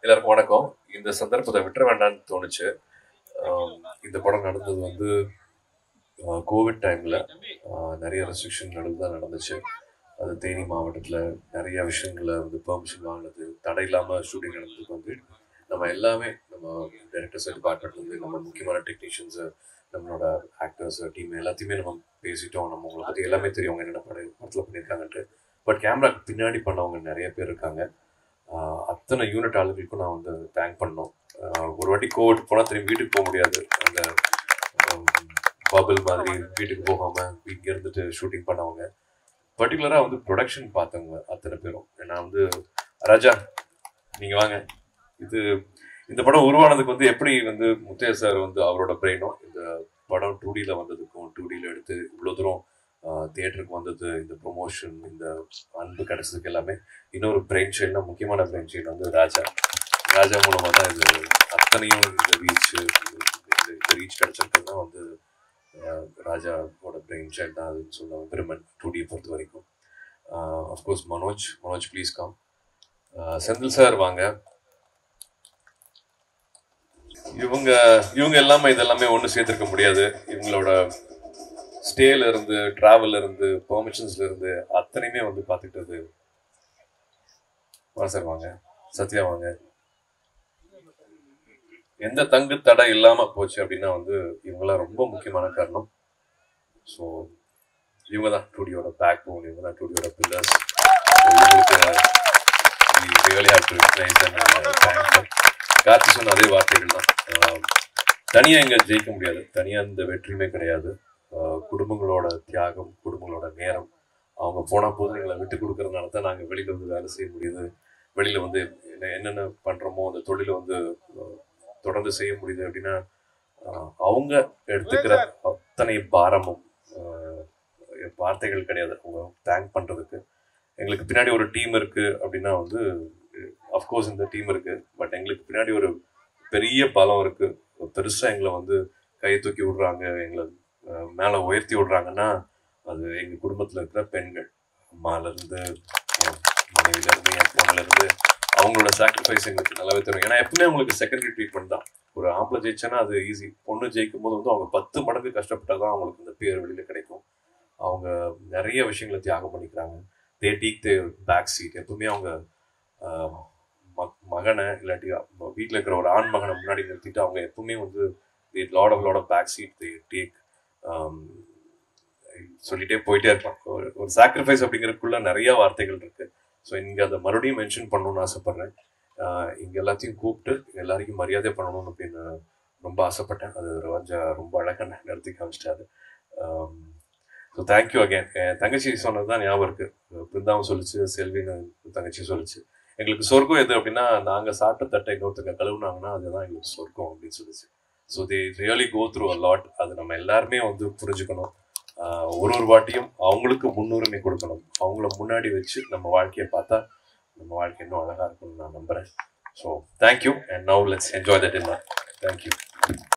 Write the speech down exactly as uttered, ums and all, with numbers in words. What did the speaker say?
எல்லாருக்கும் வணக்கம். இந்த சந்தர்ப்பத்தை விட்டுற வேண்டாம்னு தோணுச்சு. இந்த படம் நடந்தது வந்து கோவிட் டைமில் நிறைய ரெஸ்ட்ரிக்ஷன் நடுவு தான் நடந்துச்சு. அது தேனி மாவட்டத்தில் நிறைய விஷயங்களை வந்து பெர்மிஷன் வாங்கினது, தடை இல்லாமல் ஷூட்டிங் நடந்ததுக்கு வந்து நம்ம எல்லாமே நம்ம டைரக்டர்ஸ் டிபார்ட்மெண்ட்லேருந்து நம்ம முக்கியமான டெக்னீஷியன்ஸு, நம்மளோட ஆக்டர்ஸ் டீம் எல்லாத்தையுமே நம்ம பேசிட்டோம். நம்ம உங்களை பற்றி எல்லாமே தெரியும், அவங்க என்னென்ன படம் படத்தில் பண்ணியிருக்காங்கன்ட்டு. பட் கேமராக்கு பின்னாடி பண்ணவங்க நிறைய பேர் இருக்காங்க. அத்தனை யூனிட் ஆளுகளுக்கும் நான் வந்து தேங்க் பண்ணோம். ஒரு வாட்டி கோவிட் போனால் திரும்பி வீட்டுக்கு போக முடியாது. அந்த பபிள் மாதிரி வீட்டுக்கு போகாமல் இங்கே இருந்துட்டு ஷூட்டிங் பண்ணவங்க, பர்டிகுலராக வந்து ப்ரொடக்ஷன் பார்த்தவங்க அத்தனை பேரும். நான் வந்து ராஜா நீங்கள் வாங்க. இது இந்த படம் உருவானதுக்கு வந்து எப்படி வந்து முத்தையா சார் வந்து அவரோட பிரெயினும், இந்த படம் டூ டியில் வந்ததுக்கும் டூ டியில் எடுத்து இவ்வளோ தூரம் தியேட்டருக்கு வந்தது, இந்த ப்ரொமோஷன், இந்த அன்பு கிடைச்சதுக்கு எல்லாமே இன்னொரு பிரெயின் சைல்ட்னா முக்கியமான பிரெயின் சைல்டு வந்து ராஜா. ராஜா மூலமாக தான் இது அத்தனையும் இந்த ரீச் இந்த ரீச் கிடைச்சிருக்குது தான் வந்து ராஜாவோட பிரெயின் சைல்டு தான் அதுன்னு சொல்லுவாங்க. விருமன் டூ டியை பொறுத்த வரைக்கும். Of course Manoj Manoj please come. Senthil sir வாங்க. இவங்க இவங்க எல்லாமே இதெல்லாமே ஒன்று சேர்த்துருக்க முடியாது. இவங்களோட ஸ்டேல இருந்து, டிராவல்ல இருந்து, பெர்மிஷன்ஸ்ல இருந்து அத்தனையுமே வந்து பார்த்துக்கிட்டது. வா சார் வாங்க. சத்யா வாங்க. எந்த தங்கு தடை இல்லாம போச்சு அப்படின்னா வந்து இவங்கெல்லாம் ரொம்ப முக்கியமான காரணம். ஸோ இவங்க தான் டூடியோட பேக் போன், இவங்க தான் டூடியோட பில்லர்ஸ். கார்த்தி சொன்ன அதே வார்த்தைகள் தான். தனியா இங்க ஜெயிக்க முடியாது, தனியா இந்த வெற்றியுமே கிடையாது. குடும்பங்களோட தியாகம், குடும்பங்களோட நேரம், அவங்க போனால் போது எங்களை விட்டு கொடுக்கறதுனால தான் நாங்கள் வெளியில் வந்து வேலை செய்ய முடியுது. வெளியில் வந்து என்ன என்னென்ன பண்ணுறோமோ அந்த தொழிலை வந்து தொடர்ந்து செய்ய முடியுது. அப்படின்னா அவங்க எடுத்துக்கிற அத்தனை பாரமும் வார்த்தைகள் கிடையாது அவங்க தேங்க் பண்ணுறதுக்கு. எங்களுக்கு பின்னாடி ஒரு டீம் இருக்குது அப்படின்னா வந்து அஃப்கோர்ஸ் இந்த டீம் இருக்குது, பட் எங்களுக்கு பின்னாடி ஒரு பெரிய பலம் இருக்குது. பெருசாக எங்களை வந்து கையை தூக்கி விடுறாங்க, எங்களை மேலே உயர்த்தி விடுறாங்கன்னா அது எங்கள் குடும்பத்தில் இருக்கிற பெண்கள், அம்மாலேருந்து மனைவிலேருந்து என் பொண்ணுலேருந்து அவங்களோட சாக்ரிஃபைஸ் எங்களுக்கு நல்லாவே தெரியும். ஏன்னா எப்பவுமே அவங்களுக்கு செகண்டரி ட்ரீட்மெண்ட் தான். ஒரு ஆம்பளை ஜெயிச்சேன்னா அது ஈஸி, பொண்ணு ஜெயிக்கும் போது வந்து அவங்க பத்து மடங்கு கஷ்டப்பட்டால் தான் அவங்களுக்கு இந்த பேர் வெளியில் கிடைக்கும். அவங்க நிறைய விஷயங்களை தியாகம் பண்ணிக்கிறாங்க. They take the back seat. எப்பவுமே அவங்க மகனை இல்லாட்டி வீட்டில் இருக்கிற ஒரு ஆண் மகனை முன்னாடி நிறுத்திட்டு அவங்க எப்பவுமே வந்து lot of lot of back seat they take. சொல்லிட்டே போயிட்டே இருப்பான். ஒரு ஒரு சாக்ரிஃபைஸ் அப்படிங்கிறதுக்குள்ள நிறைய வார்த்தைகள் இருக்கு. ஸோ இங்கே அதை மறுபடியும் மென்ஷன் பண்ணணும்னு ஆசைப்பட்றேன். இங்கே எல்லாத்தையும் கூப்பிட்டு எல்லாருக்கும் மரியாதை பண்ணணும்னு அப்படின்னு ரொம்ப ஆசைப்பட்டேன். அது ராஜா ரொம்ப அழகாக நடத்தி காமிச்சிட்டாரு. So thank you again. என் தங்கச்சி சொன்னது தான் ஞாபகம் இருக்கு. பிருந்தாவும் சொல்லிச்சு, செல்வின்னு தங்கச்சி சொல்லிச்சு, எங்களுக்கு சொர்க்கம் எது அப்படின்னா நாங்கள் சாப்பிட்ட தட்டை இன்னொருத்தங்க கழுவுனாங்கன்னா அதுதான் எங்களுக்கு சொர்க்கம் அப்படின்னு சொல்லிச்சு. So they really go through a lot. அது நம்ம எல்லாருமே வந்து புரிஞ்சுக்கணும். ஒரு ஒரு வாட்டியும் அவங்களுக்கு முன்னுரிமை கொடுக்கணும். அவங்கள முன்னாடி வச்சு நம்ம வாழ்க்கையை பார்த்தா நம்ம வாழ்க்கை இன்னும் அழகாக இருக்கும்னு நான் நம்புகிறேன். So thank you and now let's enjoy the dinner. Thank you.